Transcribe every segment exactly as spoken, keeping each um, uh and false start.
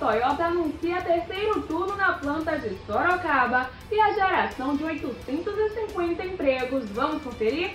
Toyota anuncia terceiro turno na planta de Sorocaba e a geração de oitocentos e cinquenta empregos. Vamos conferir?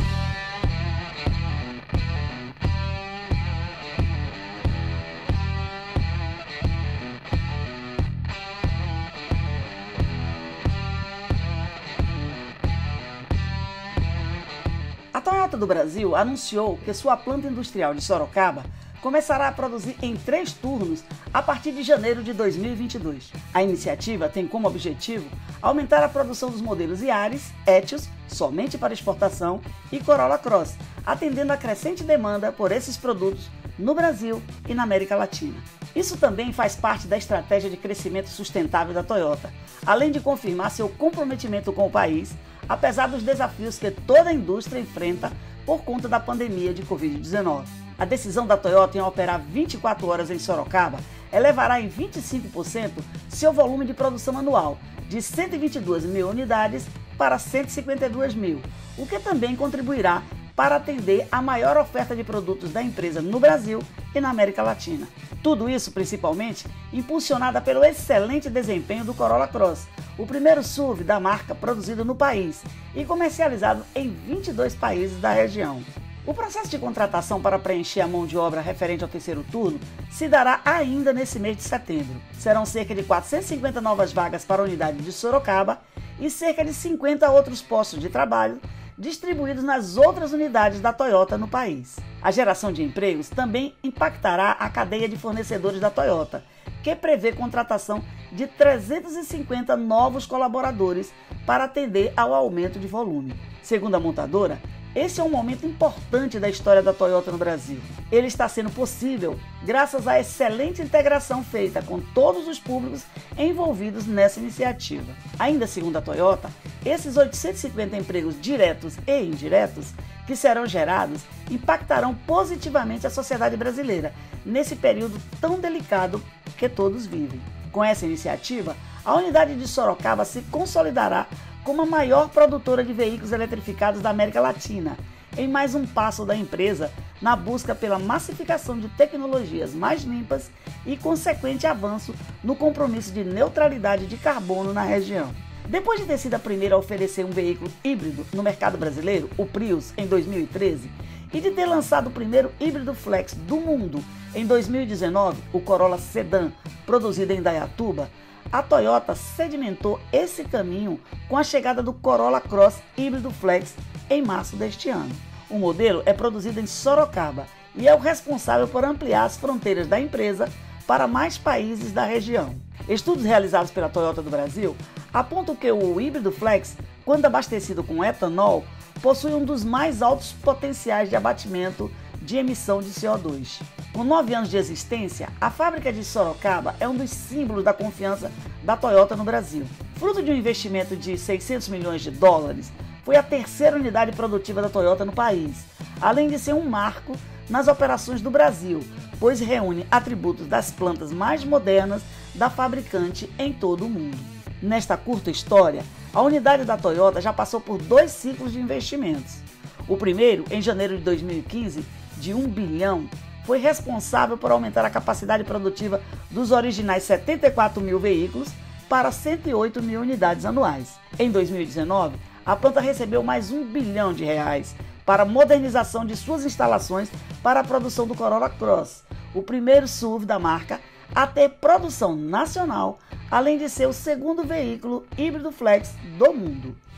A Toyota do Brasil anunciou que sua planta industrial de Sorocaba começará a produzir em três turnos a partir de janeiro de dois mil e vinte e dois. A iniciativa tem como objetivo aumentar a produção dos modelos Yaris, Etios, somente para exportação, e Corolla Cross, atendendo a crescente demanda por esses produtos no Brasil e na América Latina. Isso também faz parte da estratégia de crescimento sustentável da Toyota, além de confirmar seu comprometimento com o país, apesar dos desafios que toda a indústria enfrenta por conta da pandemia de covid dezenove. A decisão da Toyota em operar vinte e quatro horas em Sorocaba elevará em vinte e cinco por cento seu volume de produção anual, de cento e vinte e duas mil unidades para cento e cinquenta e duas mil, o que também contribuirá para atender a maior oferta de produtos da empresa no Brasil e na América Latina. Tudo isso, principalmente, impulsionada pelo excelente desempenho do Corolla Cross, o primeiro S U V da marca produzido no país e comercializado em vinte e dois países da região. O processo de contratação para preencher a mão de obra referente ao terceiro turno se dará ainda nesse mês de setembro. Serão cerca de quatrocentas e cinquenta novas vagas para a unidade de Sorocaba e cerca de cinquenta outros postos de trabalho distribuídos nas outras unidades da Toyota no país. A geração de empregos também impactará a cadeia de fornecedores da Toyota, que prevê contratação de trezentos e cinquenta novos colaboradores para atender ao aumento de volume. Segundo a montadora, esse é um momento importante da história da Toyota no Brasil. Ele está sendo possível graças à excelente integração feita com todos os públicos envolvidos nessa iniciativa. Ainda segundo a Toyota, esses oitocentos e cinquenta empregos diretos e indiretos que serão gerados impactarão positivamente a sociedade brasileira nesse período tão delicado que todos vivem. Com essa iniciativa, a unidade de Sorocaba se consolidará como a maior produtora de veículos eletrificados da América Latina, em mais um passo da empresa na busca pela massificação de tecnologias mais limpas e consequente avanço no compromisso de neutralidade de carbono na região. Depois de ter sido a primeira a oferecer um veículo híbrido no mercado brasileiro, o Prius, em dois mil e treze, e de ter lançado o primeiro híbrido flex do mundo em dois mil e dezenove, o Corolla Sedan, produzido em Indaiatuba, a Toyota sedimentou esse caminho com a chegada do Corolla Cross híbrido flex em março deste ano. O modelo é produzido em Sorocaba e é o responsável por ampliar as fronteiras da empresa para mais países da região. Estudos realizados pela Toyota do Brasil apontam que o híbrido flex, quando abastecido com etanol, possui um dos mais altos potenciais de abatimento de emissão de C O dois. Com nove anos de existência, a fábrica de Sorocaba é um dos símbolos da confiança da Toyota no Brasil. Fruto de um investimento de seiscentos milhões de dólares, foi a terceira unidade produtiva da Toyota no país, além de ser um marco nas operações do Brasil, pois reúne atributos das plantas mais modernas da fabricante em todo o mundo. Nesta curta história, a unidade da Toyota já passou por dois ciclos de investimentos. O primeiro, em janeiro de dois mil e quinze, de um bilhão, foi responsável por aumentar a capacidade produtiva dos originais setenta e quatro mil veículos para cento e oito mil unidades anuais. Em dois mil e dezenove, a planta recebeu mais um bilhão de reais para a modernização de suas instalações para a produção do Corolla Cross, o primeiro S U V da marca a ter produção nacional, além de ser o segundo veículo híbrido flex do mundo.